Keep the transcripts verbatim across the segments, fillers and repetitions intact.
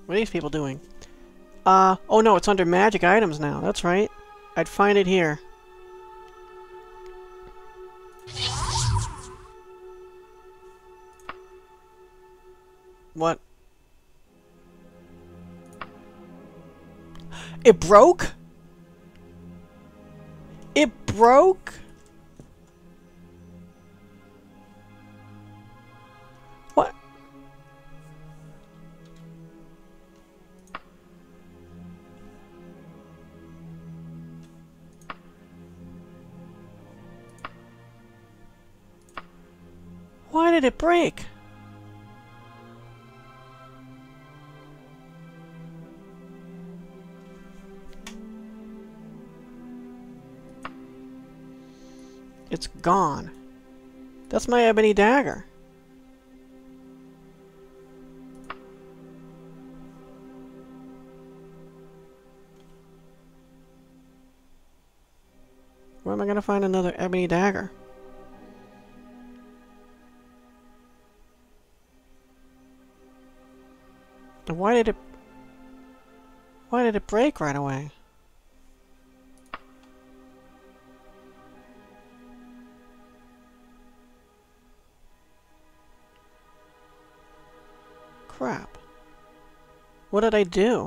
What are these people doing? Uh, oh no, it's under magic items now. That's right. I'd find it here. What? It broke? It broke? What? Why did it break? It's gone. That's my ebony dagger. Where am I going to find another ebony dagger? Why did it... Why did it break right away? Crap. What did I do?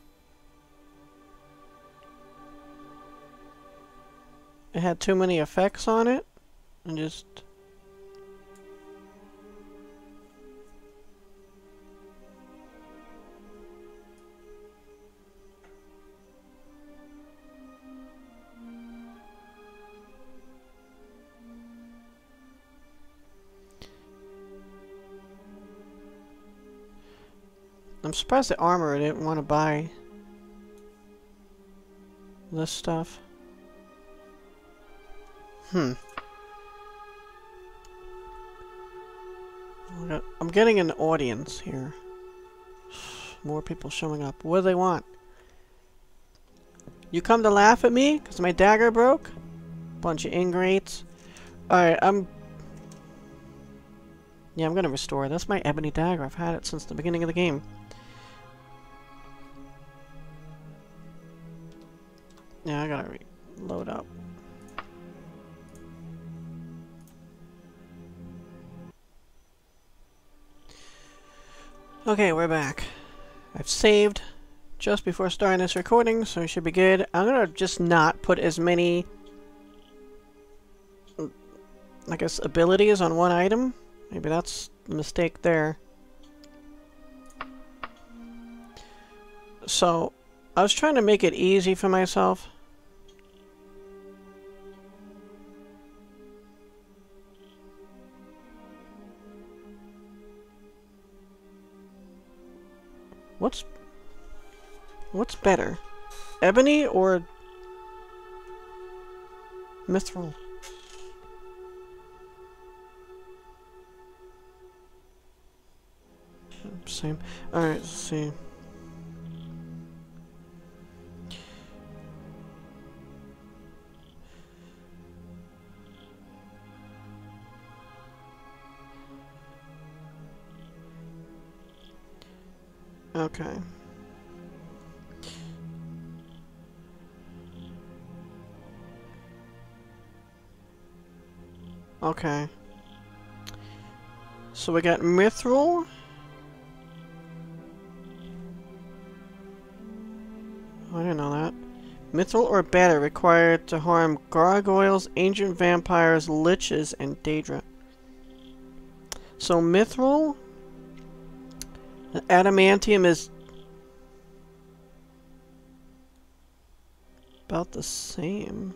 It had too many effects on it? And just... I'm surprised the armorer didn't want to buy this stuff. Hmm. I'm getting an audience here. More people showing up. What do they want? You come to laugh at me because my dagger broke? Bunch of ingrates. Alright, I'm... Yeah, I'm gonna restore. That's my ebony dagger. I've had it since the beginning of the game. Yeah, I gotta reload up. Okay, we're back. I've saved just before starting this recording, so we should be good. I'm gonna just not put as many, I guess, abilities on one item. Maybe that's a mistake there. So, I was trying to make it easy for myself. What's... What's better? Ebony or... Mithril? Same. Alright, let's see. Okay. Okay. So we got Mithril. Oh, I didn't know that. Mithril or better required to harm gargoyles, ancient vampires, liches, and daedra. So Mithril... Adamantium is about the same.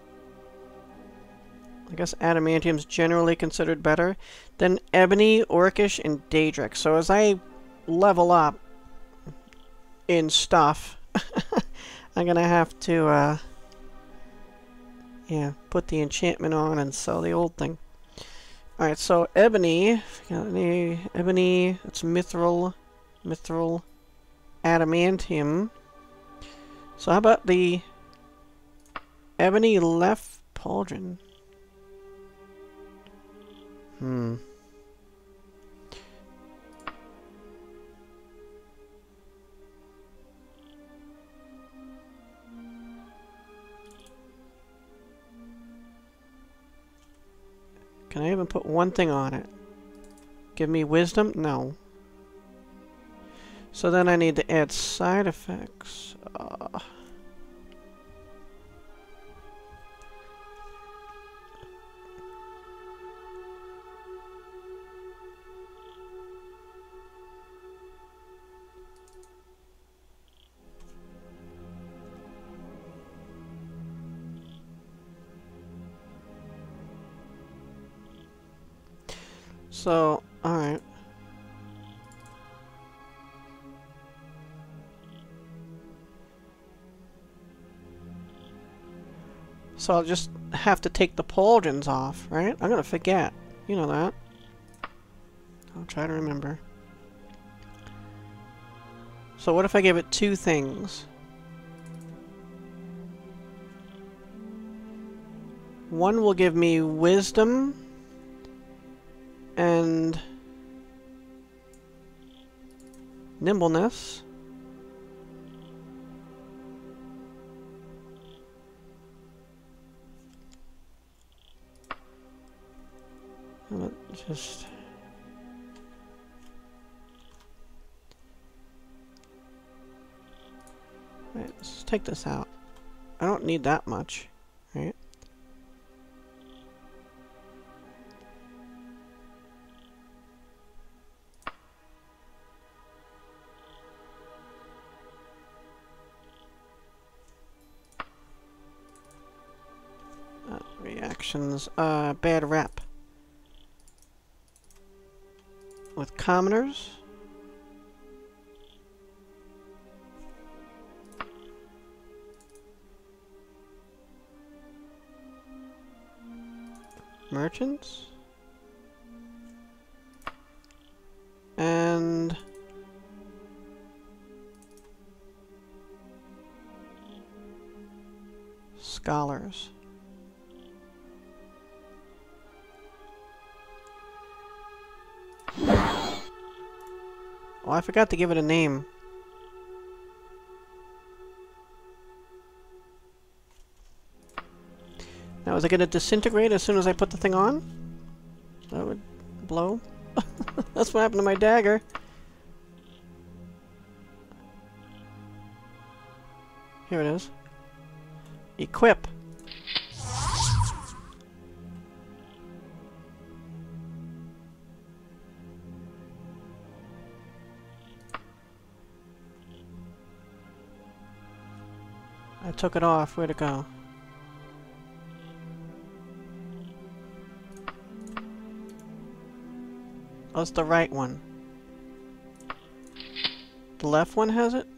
I guess adamantium is generally considered better than ebony, orcish, and daedric. So as I level up in stuff, I'm gonna have to, uh, yeah, put the enchantment on and sell the old thing. Alright, so ebony, got any ebony, that's mithril, mithril, adamantium. So how about the ebony left pauldron? Hmm. Can I even put one thing on it? Give me wisdom? No. So then I need to add side effects. Uh, so, alright. So I'll just have to take the pauldrons off, right? I'm gonna forget. You know that. I'll try to remember. So what if I give it two things? One will give me wisdom and nimbleness. Just right, let's take this out. I don't need that much, right? Uh, reactions, uh, bad rep. With commoners. Merchants. And scholars. Oh, I forgot to give it a name. Now, is it going to disintegrate as soon as I put the thing on? That would blow. That's what happened to my dagger. Here it is. Equip. I took it off. Where'd it go? Oh, it's the right one. The left one has it?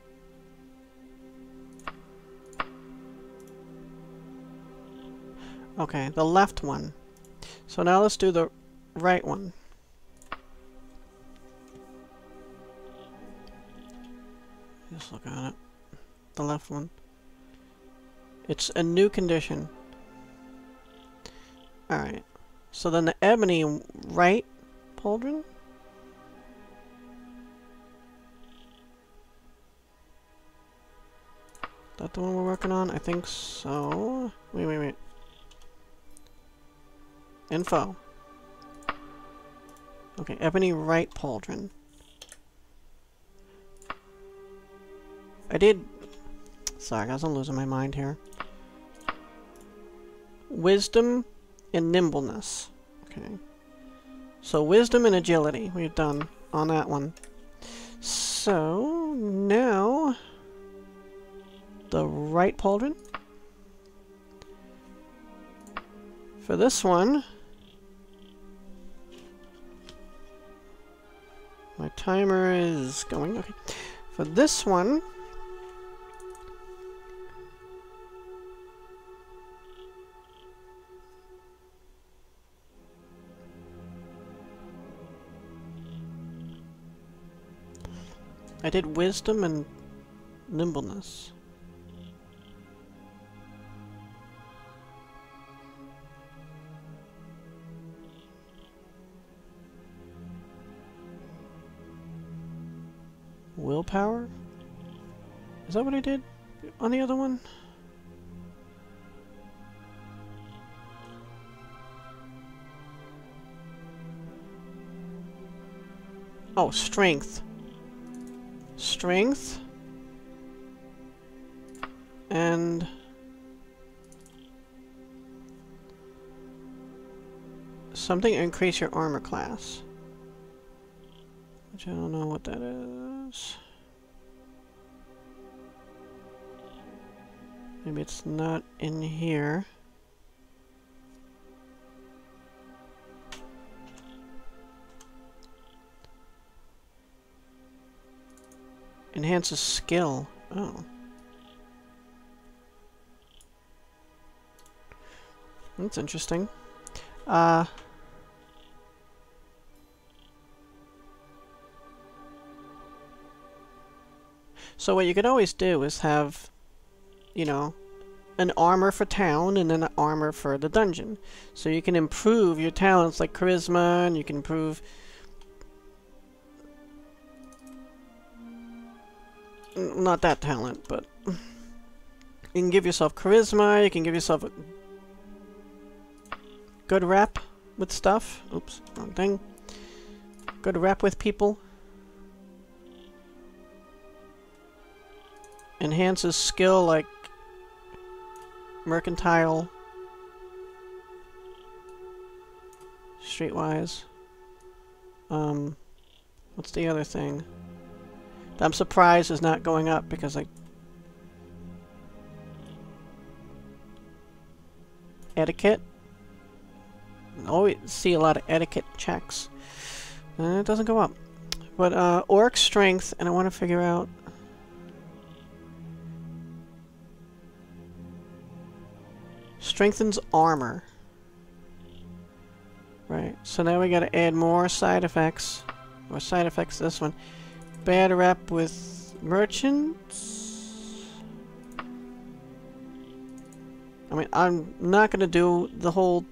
Okay, the left one. So now let's do the right one. Just look at it. The left one. It's a new condition. Alright. So then the ebony right pauldron? Is that the one we're working on? I think so. Wait, wait, wait. Info. Okay, ebony right pauldron. I did... Sorry guys, I'm losing my mind here. Wisdom and nimbleness. Okay. So wisdom and agility we've done on that one. So now the right pauldron. For this one, my timer is going. Okay. For this one, I did wisdom and nimbleness. Willpower? Is that what I did on the other one? Oh, strength. Strength. And... something increase your armor class. Which I don't know what that is. Maybe it's not in here. Enhances skill. Oh. That's interesting. Uh... So what you could always do is have, you know, an armor for town and then an armor for the dungeon. So you can improve your talents like charisma, and you can improve... not that talent, but... you can give yourself charisma, you can give yourself a good rep with stuff. Oops, wrong thing. Good rep with people. Enhances skill like mercantile, streetwise. Um, what's the other thing? That I'm surprised is not going up because I etiquette. I always see a lot of etiquette checks. Uh, it doesn't go up. But uh, orc strength, and I want to figure out. Strengthens armor. Right, so now we gotta add more side effects. Or side effects to this one. Bad rep with merchants. I mean, I'm not gonna do the whole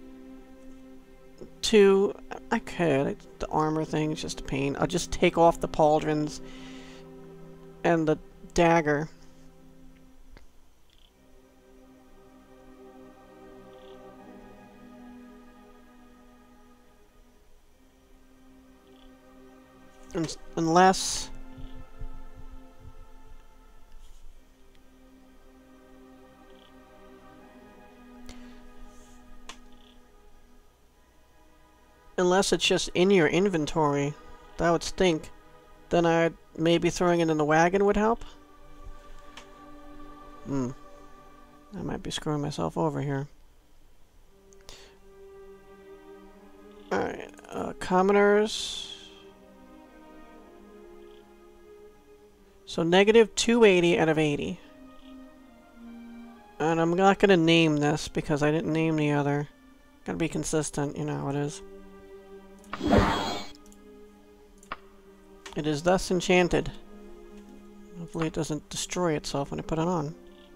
two. I could. The armor thing is just a pain. I'll just take off the pauldrons and the dagger. Unless unless it's just in your inventory, that would stink. Then I'd maybe throwing it in the wagon would help. Hmm. I might be screwing myself over here. Alright, uh, commoners. So negative two eighty out of eighty. And I'm not going to name this because I didn't name the other. Gotta be consistent, you know how it is. It is thus enchanted. Hopefully it doesn't destroy itself when I put it on.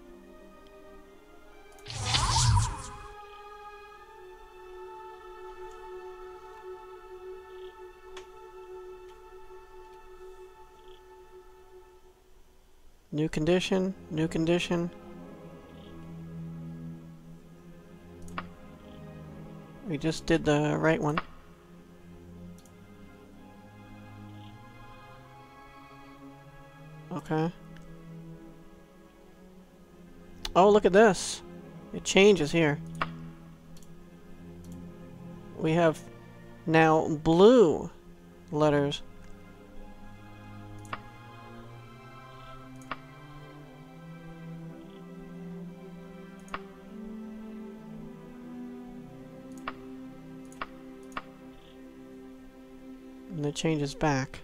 New condition, new condition. We just did the right one. Okay. Oh, look at this. It changes here. We have now blue letters. And it changes back.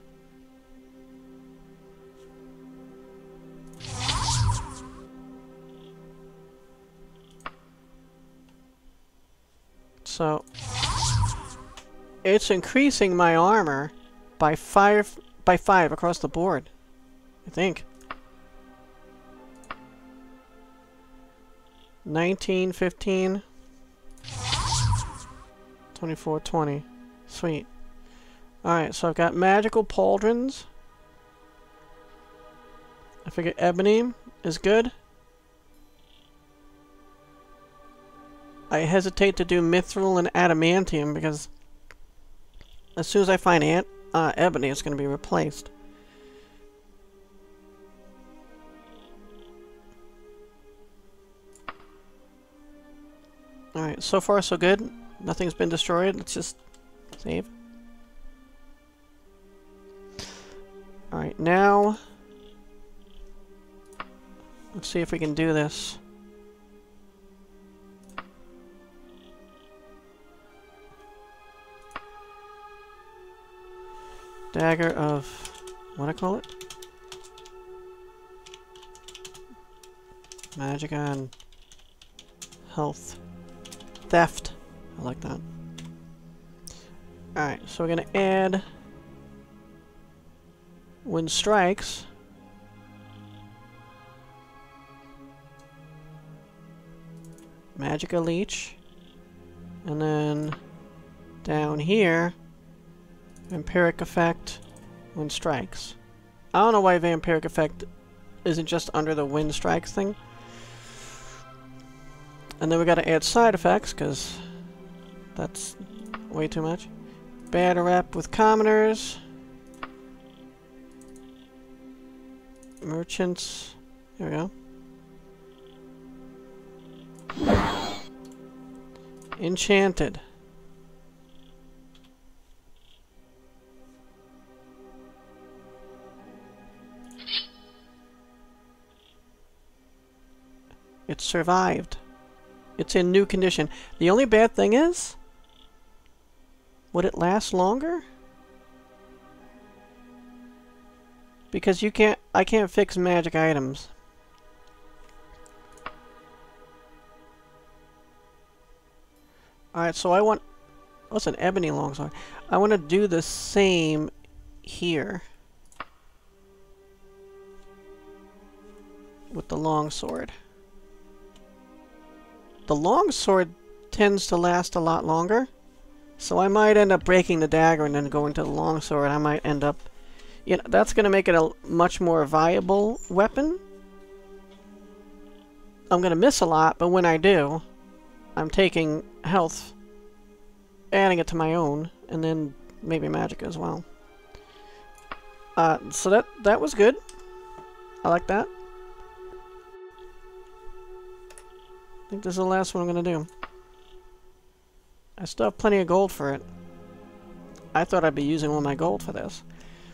So it's increasing my armor by five by five across the board, I think. Nineteen, fifteen, twenty-four, twenty. Sweet. Alright, so I've got magical pauldrons. I figure ebony is good. I hesitate to do mithril and adamantium because as soon as I find ant uh, ebony is going to be replaced. Alright, so far so good. Nothing's been destroyed. Let's just save. Alright, now let's see if we can do this. Dagger of... what I call it? Magic on health. Theft. I like that. Alright, so we're gonna add when strikes. Magica leech. And then down here, vampiric effect when strikes. I don't know why vampiric effect isn't just under the wind strikes thing. And then we gotta add side effects, because that's way too much. Bad rep with commoners. Merchants. Here we go. Enchanted. It survived. It's in new condition. The only bad thing is, would it last longer? Because you can't, I can't fix magic items. Alright, so I want, oh, it's an ebony longsword. I want to do the same here. With the longsword. The longsword tends to last a lot longer, so I might end up breaking the dagger and then going to the longsword. I might end up, you know, that's going to make it a much more viable weapon. I'm going to miss a lot, but when I do, I'm taking health, adding it to my own, and then maybe magic as well. Uh, so that that was good. I like that. I think this is the last one I'm going to do. I still have plenty of gold for it. I thought I'd be using all my gold for this.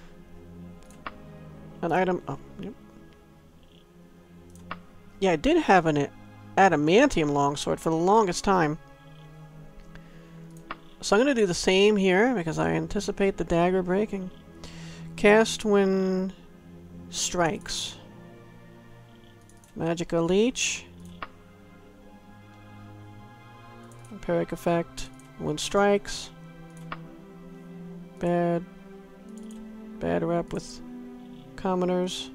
An item... oh, yep. Yeah, I did have an adamantium longsword for the longest time. So I'm going to do the same here, because I anticipate the dagger breaking. Cast when strikes. Magica leech. Vampiric effect when strikes. Bad bad rep with commoners.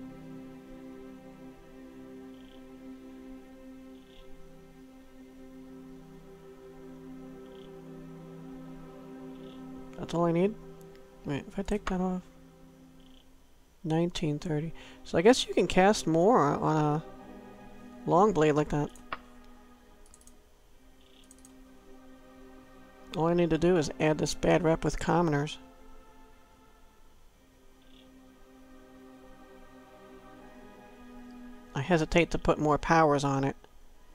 That's all I need. Wait, if I take that off. nineteen thirty. So I guess you can cast more on a long blade like that. All I need to do is add this bad rep with commoners. I hesitate to put more powers on it.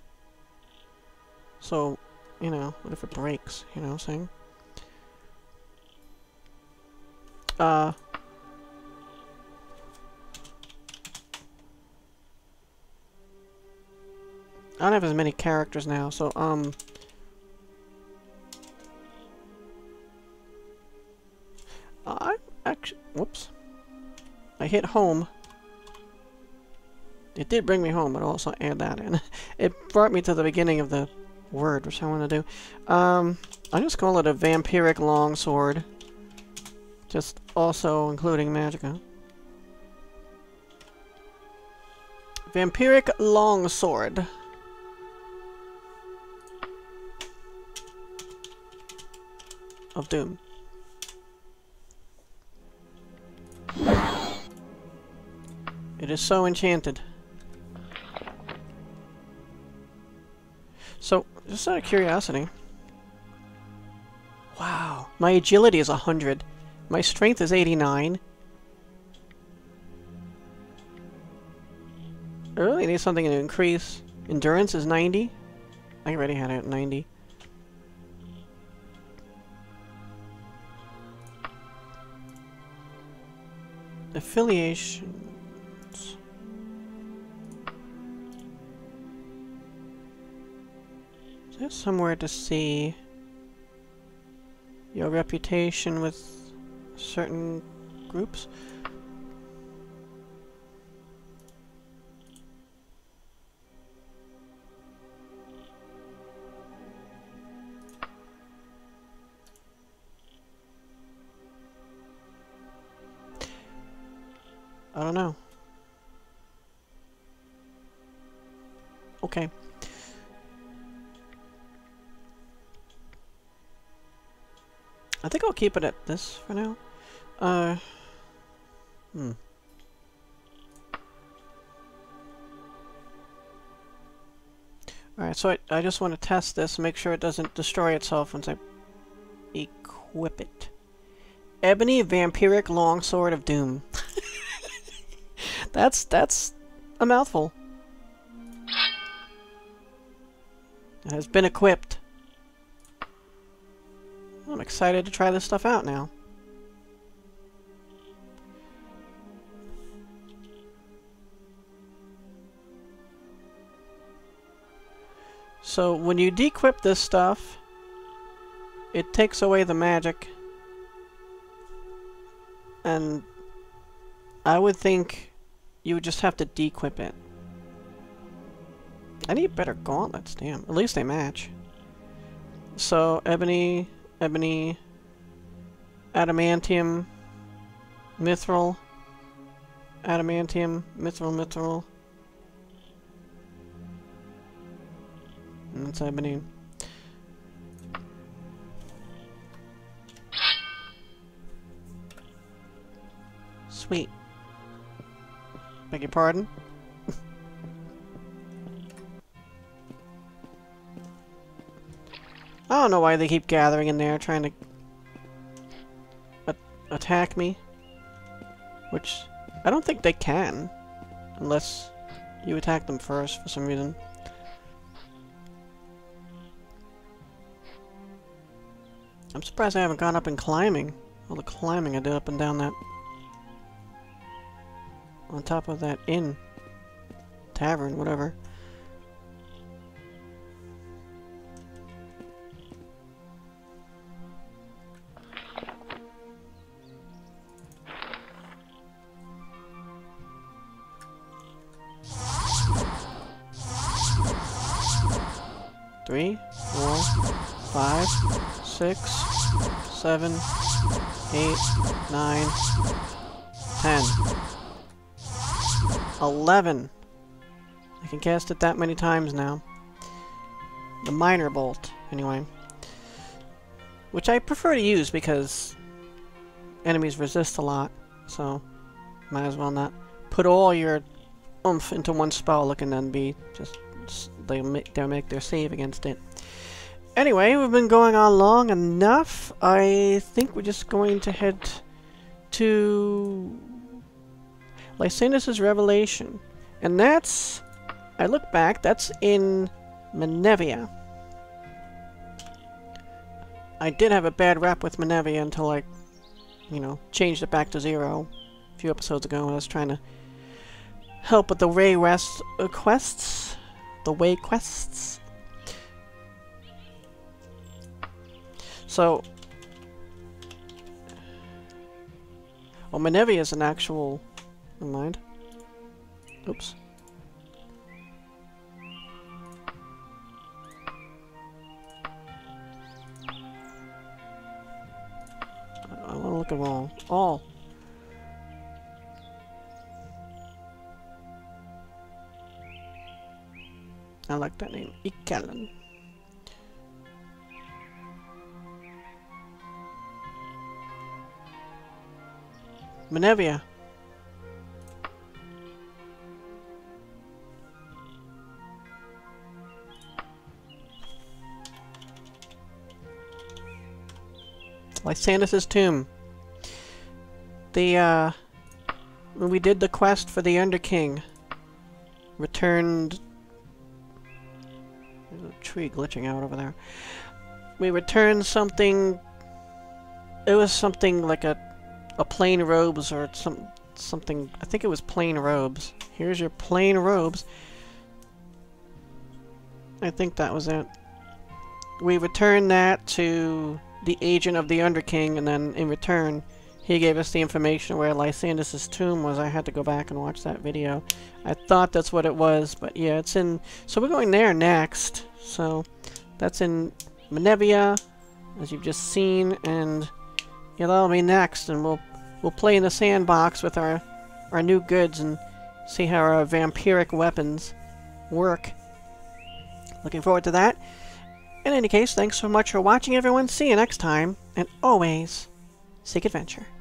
So, you know, what if it breaks? You know what I'm saying? Uh... I don't have as many characters now, so, um... I actually, whoops. I hit home. It did bring me home, but I'll also add that in. It brought me to the beginning of the word, which I want to do. Um, I just call it a vampiric longsword. Just also including magica. Vampiric longsword. Of Doom. It is so enchanted. So, just out of curiosity. Wow. My agility is one hundred. My strength is eighty-nine. I really need something to increase. Endurance is ninety. I already had it at ninety. Affiliations. Is there somewhere to see your reputation with certain groups? I don't know. Okay. I think I'll keep it at this for now. Uh, hmm. Alright, so I, I just want to test this, make sure it doesn't destroy itself once I equip it. Ebony Vampiric Longsword of Doom. That's, that's a mouthful. It has been equipped. I'm excited to try this stuff out now. So when you dequip this stuff, it takes away the magic. And I would think you would just have to dequip it. I need better gauntlets, damn. At least they match. So, ebony, ebony, adamantium, mithril, adamantium, mithril, mithril. And that's ebony. Sweet. Beg your pardon? I don't know why they keep gathering in there trying to a attack me. Which, I don't think they can. Unless you attack them first for some reason. I'm surprised I haven't gone up in climbing. All the climbing I did up and down that... on top of that inn. Tavern, whatever. Three, four, five, six, seven, eight, nine, ten. Eleven. I can cast it that many times now. The minor bolt, anyway. Which I prefer to use because enemies resist a lot, so might as well not put all your oomph into one spell and then be just they make they'll make their save against it. Anyway, we've been going on long enough. I think we're just going to head to Lysanus' Revelation. And that's, I look back, that's in Menevia. I did have a bad rap with Menevia until I, you know, changed it back to zero a few episodes ago when I was trying to help with the Way West uh, quests. The Way quests. So, well, Menevia is an actual... Never mind. Oops. I want to look at all. All. I like that name. Ikalan. Menevia. Lysanus' tomb. the, uh, when we did the quest for the Underking, returned... There's a tree glitching out over there. We returned something... It was something like a, a plain robes or some something... I think it was plain robes. Here's your plain robes. I think that was it. We returned that to the agent of the Underking, and then in return, he gave us the information where Lysandus' tomb was. I had to go back and watch that video. I thought that's what it was, but yeah, it's in... So we're going there next. So, that's in Menevia, as you've just seen, and yeah, that'll be next, and we'll we'll play in the sandbox with our, our new goods and see how our vampiric weapons work. Looking forward to that. In any case, thanks so much for watching, everyone. See you next time, and always seek adventure.